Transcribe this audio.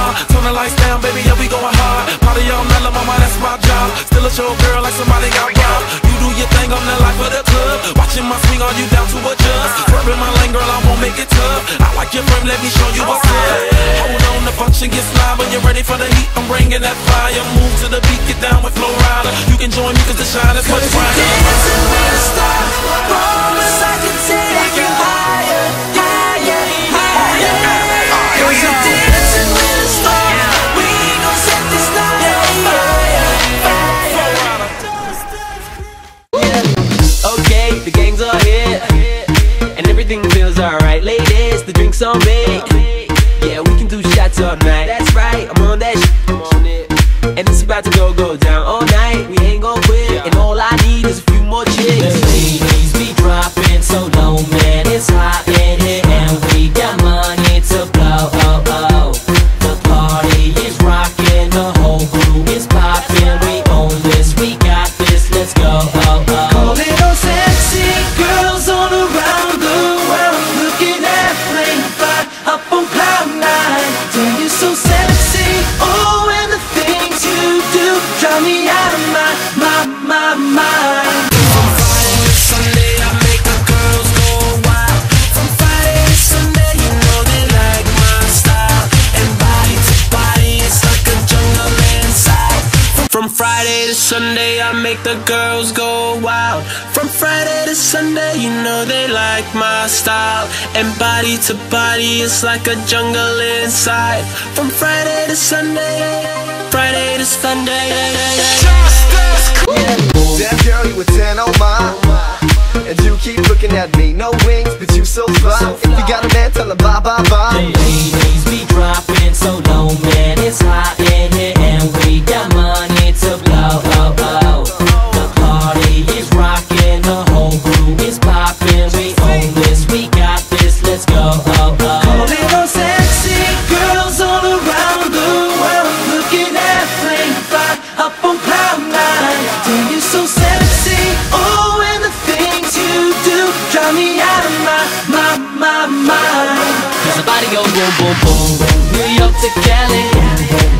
Turn the lights down, baby, yeah, we going hard. Party all night, la mama, that's my job. Still a show girl like somebody got robbed. You do your thing, I'm the life of the club. Watching my swing, are you down to adjust? Swerving my lane, girl, I won't make it tough. I like your frame, let me show you what's up. Hold on, the function gets live. When you're ready for the heat, I'm bringing that fire. Move to the beat, get down with Flow Rider. You can join me cause the shine is much brighter. Dancing with a star, promise I can take you higher, higher, higher. Cause you're dancing with a star, we gon' set this night on fire, fire. Okay, the gang's all here, and everything feels alright. Ladies, the drinks on me. Yeah, we can do shots all night. That's right, I'm on that shit, I'm on it. And it's about to go down all night. We ain't gon' quit, and all I need is a few more chicks. The ladies be dropping so low, man, it's hot in here, and we got money to blow. Oh, oh. The party is rocking, the whole crew is popping. We own this, we got this, let's go. Oh, oh. Call it all sexy girls all around the world, looking at flame fire up on cloud nine. Damn, you're so sexy, oh, and the things you do drive me out of my mind. From Friday to Sunday, I make the girls go wild. From Friday to Sunday, you know they like my style. And body to body, it's like a jungle inside. From Friday to Sunday, I make the girls go wild. From Friday to Sunday, you know they like my style. And body to body, it's like a jungle inside. From Friday to Sunday, Friday to Sunday. Damn girl, you a 10, oh my. And you keep looking at me, no wings, but you so fly. If you got a man, tell him bye, bye, The bye. ladies be dropping so low, man, it's hot in here, and we got money to blow. Oh, oh. The party is rocking, the whole crew is popping. We own this, we got this, let's go. Oh, oh. Call it all sexy girls all around the world, looking at flame fire up on cloud nine. Damn, you're so sexy, oh, and the things you do drive me out of my mind. Cause the body goes boom, boom, boom. New York to Cali,